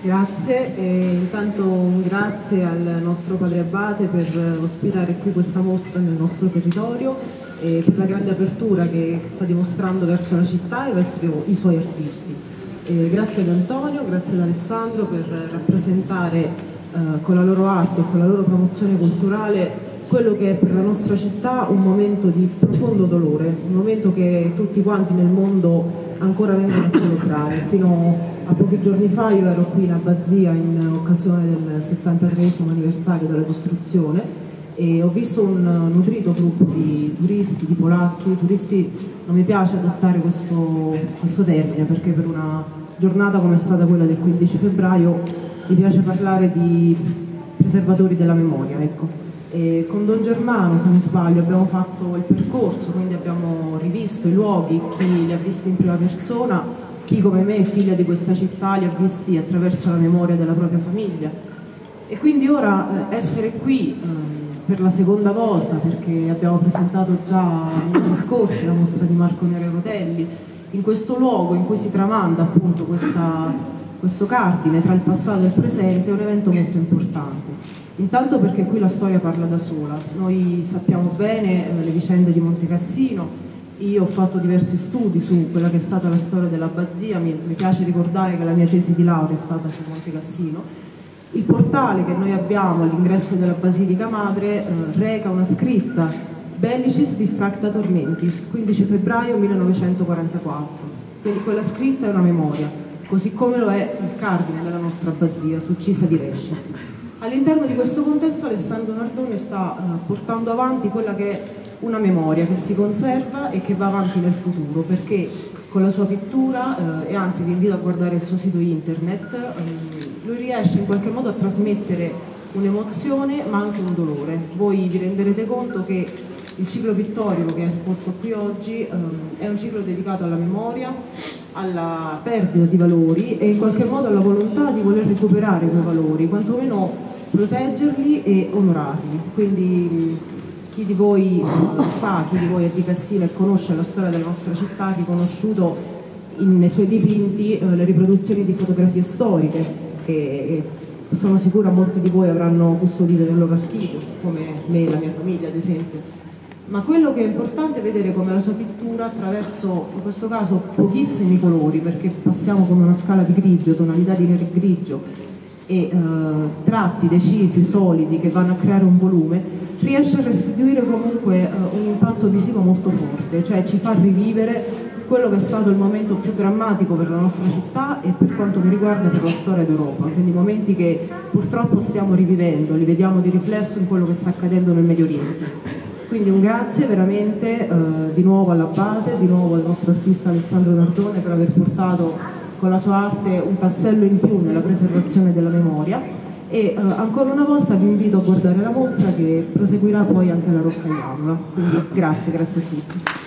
Grazie, intanto un grazie al nostro padre Abate per ospitare qui questa mostra nel nostro territorio e per la grande apertura che sta dimostrando verso la città e verso i suoi artisti. Grazie ad Antonio, grazie ad Alessandro per rappresentare con la loro arte e con la loro promozione culturale quello che è per la nostra città un momento di profondo dolore, un momento che tutti quanti nel mondo ancora vengono a celebrare. Fino a pochi giorni fa io ero qui in Abbazia in occasione del 73esimo anniversario della costruzione e ho visto un nutrito gruppo di turisti, di polacchi. Turisti non mi piace adottare questo termine perché per una giornata come è stata quella del 15 febbraio mi piace parlare di preservatori della memoria, ecco. E con Don Germano, se non sbaglio, abbiamo fatto il percorso, quindi abbiamo rivisto i luoghi, chi li ha visti in prima persona, chi come me, figlia di questa città, li ha visti attraverso la memoria della propria famiglia. E quindi ora essere qui per la seconda volta, perché abbiamo presentato già nei mesi scorsi la mostra di Marco Nero Rotelli, in questo luogo in cui si tramanda appunto questo cardine tra il passato e il presente, è un evento molto importante. Intanto perché qui la storia parla da sola, noi sappiamo bene le vicende di Monte Cassino, io ho fatto diversi studi su quella che è stata la storia dell'Abbazia, mi piace ricordare che la mia tesi di laurea è stata su Monte Cassino. Il portale che noi abbiamo all'ingresso della Basilica Madre reca una scritta Bellicis diffracta tormentis, 15 febbraio 1944, quindi quella scritta è una memoria, così come lo è il cardine della nostra abbazia, su Cisa di Resce. All'interno di questo contesto Alessandro Nardone sta portando avanti quella che è una memoria che si conserva e che va avanti nel futuro, perché con la sua pittura, e anzi vi invito a guardare il suo sito internet, lui riesce in qualche modo a trasmettere un'emozione ma anche un dolore. Voi vi renderete conto che il ciclo pittorico che è esposto qui oggi è un ciclo dedicato alla memoria, alla perdita di valori e in qualche modo alla volontà di voler recuperare quei valori, quantomeno proteggerli e onorarli. Quindi chi di voi sa, chi di voi è di Cassino e conosce la storia della nostra città, ha riconosciuto nei suoi dipinti le riproduzioni di fotografie storiche che sono sicura molti di voi avranno custodito nel loro archivio, come me e la mia famiglia ad esempio. Ma quello che è importante è vedere come la sua pittura, attraverso in questo caso pochissimi colori, perché passiamo come una scala di grigio, tonalità di nero e grigio, e tratti decisi, solidi, che vanno a creare un volume, riesce a restituire comunque un impatto visivo molto forte, cioè ci fa rivivere quello che è stato il momento più drammatico per la nostra città e per quanto mi riguarda per la storia d'Europa, quindi momenti che purtroppo stiamo rivivendo, li vediamo di riflesso in quello che sta accadendo nel Medio Oriente. Quindi un grazie veramente di nuovo all'Abate, di nuovo al nostro artista Alessandro Nardone per aver portato con la sua arte un tassello in più nella preservazione della memoria e ancora una volta vi invito a guardare la mostra che proseguirà poi anche alla Roccaiaula. Quindi grazie a tutti.